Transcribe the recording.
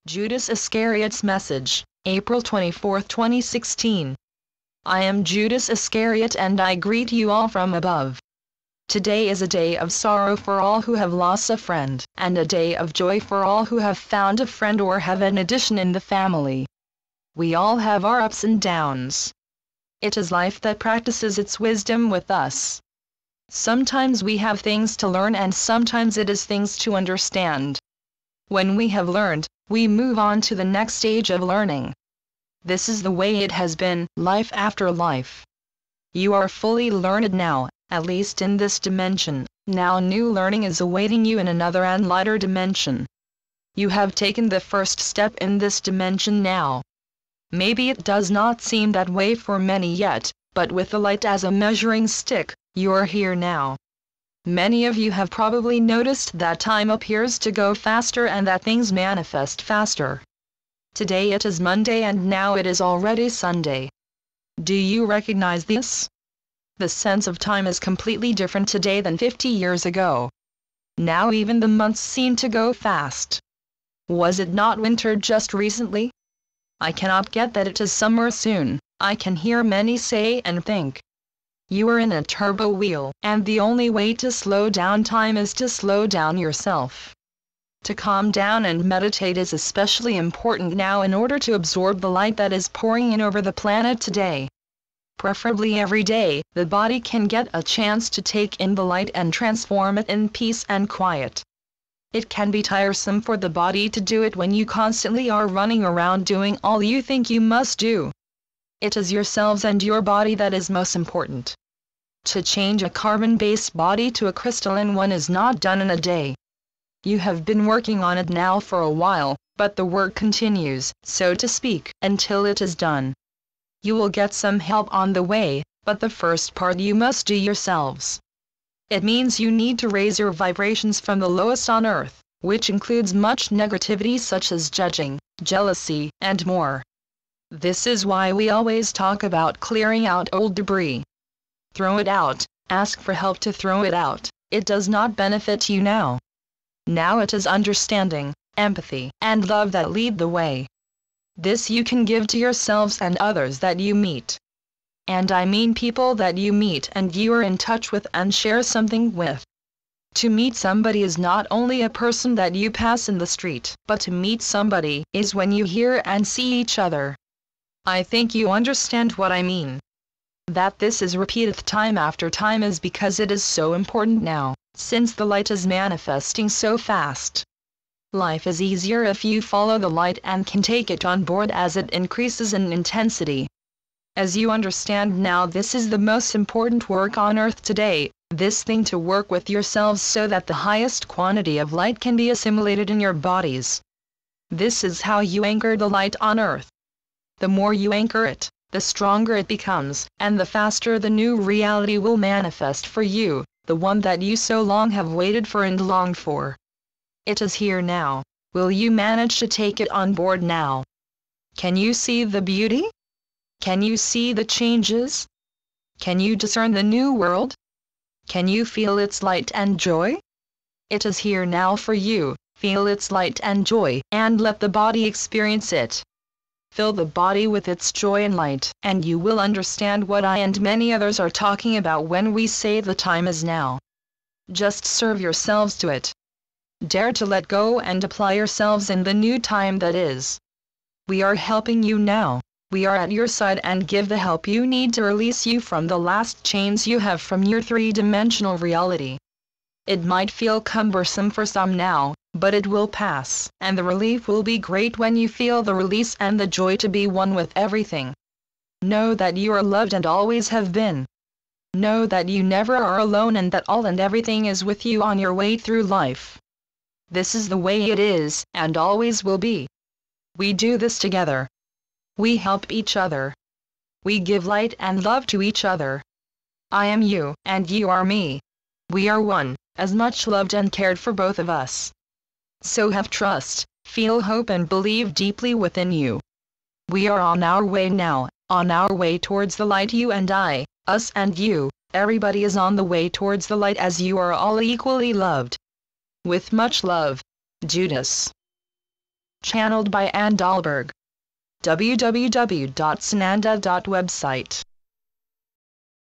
Judas Iscariot's message, April 24, 2016. I am Judas Iscariot and I greet you all from above. Today is a day of sorrow for all who have lost a friend, and a day of joy for all who have found a friend or have an addition in the family. We all have our ups and downs. It is life that practices its wisdom with us. Sometimes we have things to learn and sometimes it is things to understand. When we have learned, we move on to the next stage of learning. This is the way it has been, life after life. You are fully learned now, at least in this dimension. Now new learning is awaiting you in another and lighter dimension. You have taken the first step in this dimension now. Maybe it does not seem that way for many yet, but with the light as a measuring stick, you are here now. Many of you have probably noticed that time appears to go faster and that things manifest faster. Today it is Monday and now it is already Sunday. Do you recognize this? The sense of time is completely different today than 50 years ago. Now even the months seem to go fast. Was it not winter just recently? I cannot get that it is summer soon. I can hear many say and think. You are in a turbo wheel, and the only way to slow down time is to slow down yourself. To calm down and meditate is especially important now in order to absorb the light that is pouring in over the planet today. Preferably every day, the body can get a chance to take in the light and transform it in peace and quiet. It can be tiresome for the body to do it when you constantly are running around doing all you think you must do. It is yourselves and your body that is most important. To change a carbon-based body to a crystalline one is not done in a day. You have been working on it now for a while, but the work continues, so to speak, until it is done. You will get some help on the way, but the first part you must do yourselves. It means you need to raise your vibrations from the lowest on earth, which includes much negativity such as judging, jealousy, and more. This is why we always talk about clearing out old debris. Throw it out, ask for help to throw it out. It does not benefit you now. Now it is understanding, empathy, and love that lead the way. This you can give to yourselves and others that you meet. And I mean people that you meet and you are in touch with and share something with. To meet somebody is not only a person that you pass in the street, but to meet somebody is when you hear and see each other. I think you understand what I mean. That this is repeated time after time is because it is so important now, since the light is manifesting so fast. Life is easier if you follow the light and can take it on board as it increases in intensity. As you understand now, this is the most important work on earth today, this thing to work with yourselves so that the highest quantity of light can be assimilated in your bodies. This is how you anchor the light on earth. The more you anchor it, the stronger it becomes, and the faster the new reality will manifest for you, the one that you so long have waited for and longed for. It is here now. Will you manage to take it on board now? Can you see the beauty? Can you see the changes? Can you discern the new world? Can you feel its light and joy? It is here now for you. Feel its light and joy, and let the body experience it. Fill the body with its joy and light, and you will understand what I and many others are talking about when we say the time is now. Just serve yourselves to it. Dare to let go and apply yourselves in the new time that is. We are helping you now. We are at your side and give the help you need to release you from the last chains you have from your three-dimensional reality. It might feel cumbersome for some now, but it will pass, and the relief will be great when you feel the release and the joy to be one with everything. Know that you are loved and always have been. Know that you never are alone and that all and everything is with you on your way through life. This is the way it is, and always will be. We do this together. We help each other. We give light and love to each other. I am you, and you are me. We are one, as much loved and cared for both of us. So have trust, feel hope and believe deeply within you. We are on our way now, on our way towards the light, you and I, us and you, everybody is on the way towards the light as you are all equally loved. With much love, Judas. Channeled by Anne Dahlberg. www.sananda.website